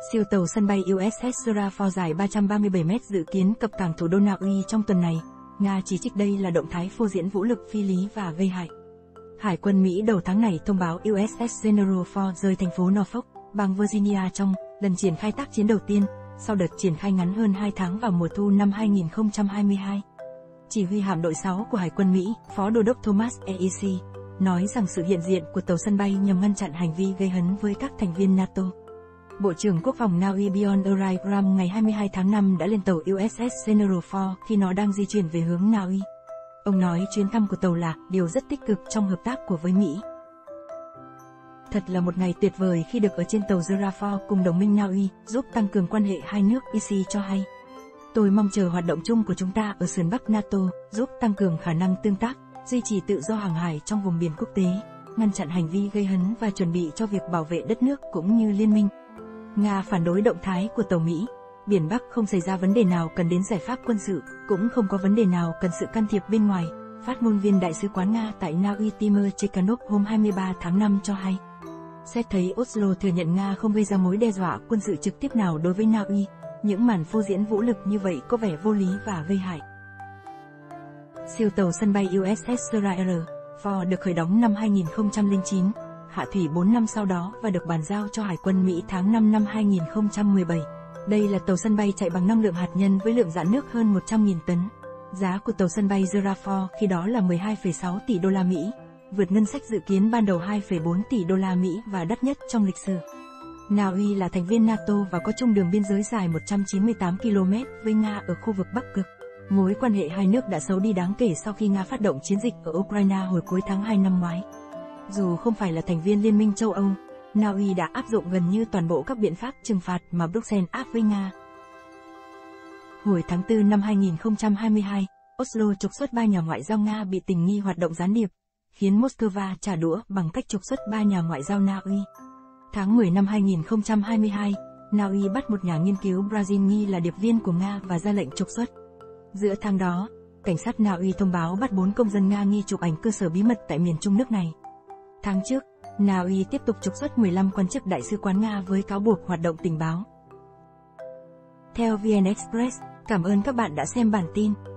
Siêu tàu sân bay USS Zarafor dài 337 mét dự kiến cập cảng thủ đô Na Uy trong tuần này. Nga chỉ trích đây là động thái phô diễn vũ lực phi lý và gây hại. Hải quân Mỹ đầu tháng này thông báo USS General Ford rời thành phố Norfolk, bang Virginia trong lần triển khai tác chiến đầu tiên, sau đợt triển khai ngắn hơn 2 tháng vào mùa thu năm 2022. Chỉ huy hạm đội 6 của Hải quân Mỹ, Phó Đô đốc Thomas E.E.C., nói rằng sự hiện diện của tàu sân bay nhằm ngăn chặn hành vi gây hấn với các thành viên NATO. Bộ trưởng Quốc phòng Na Uy Bjorn Erik Ram ngày 22 tháng 5 đã lên tàu USS General Ford khi nó đang di chuyển về hướng Na Uy. Ông nói chuyến thăm của tàu là điều rất tích cực trong hợp tác của với Mỹ. Thật là một ngày tuyệt vời khi được ở trên tàu Zarafor cùng đồng minh Na Uy, giúp tăng cường quan hệ hai nước, EC cho hay. Tôi mong chờ hoạt động chung của chúng ta ở sườn Bắc NATO, giúp tăng cường khả năng tương tác, duy trì tự do hàng hải trong vùng biển quốc tế, ngăn chặn hành vi gây hấn và chuẩn bị cho việc bảo vệ đất nước cũng như liên minh. Nga phản đối động thái của tàu Mỹ. Biển Bắc không xảy ra vấn đề nào cần đến giải pháp quân sự, cũng không có vấn đề nào cần sự can thiệp bên ngoài, phát ngôn viên Đại sứ quán Nga tại Na Uy Timur Chekhanov hôm 23 tháng 5 cho hay. Xét thấy Oslo thừa nhận Nga không gây ra mối đe dọa quân sự trực tiếp nào đối với Na Uy, những màn phô diễn vũ lực như vậy có vẻ vô lý và gây hại. Siêu tàu sân bay USS Zarafor được khởi động năm 2009, hạ thủy 4 năm sau đó và được bàn giao cho Hải quân Mỹ tháng 5 năm 2017. Đây là tàu sân bay chạy bằng năng lượng hạt nhân với lượng rạn nước hơn 100.000 tấn. Giá của tàu sân bay Zarafor khi đó là 12,6 tỷ đô la Mỹ, vượt ngân sách dự kiến ban đầu 2,4 tỷ đô la Mỹ và đắt nhất trong lịch sử. Na Uy là thành viên NATO và có chung đường biên giới dài 198 km với Nga ở khu vực Bắc Cực. Mối quan hệ hai nước đã xấu đi đáng kể sau khi Nga phát động chiến dịch ở Ukraine hồi cuối tháng 2 năm ngoái. Dù không phải là thành viên Liên minh châu Âu, Na Uy đã áp dụng gần như toàn bộ các biện pháp trừng phạt mà Bruxelles áp với Nga. Hồi tháng 4 năm 2022, Oslo trục xuất 3 nhà ngoại giao Nga bị tình nghi hoạt động gián điệp, khiến Moscow trả đũa bằng cách trục xuất 3 nhà ngoại giao Na Uy. Tháng 10 năm 2022, Na Uy bắt một nhà nghiên cứu Brazil nghi là điệp viên của Nga và ra lệnh trục xuất. Giữa tháng đó, cảnh sát Na Uy thông báo bắt 4 công dân Nga nghi chụp ảnh cơ sở bí mật tại miền Trung nước này. Tháng trước, Na Uy tiếp tục trục xuất 15 quan chức đại sứ quán Nga với cáo buộc hoạt động tình báo. Theo VN Express, cảm ơn các bạn đã xem bản tin.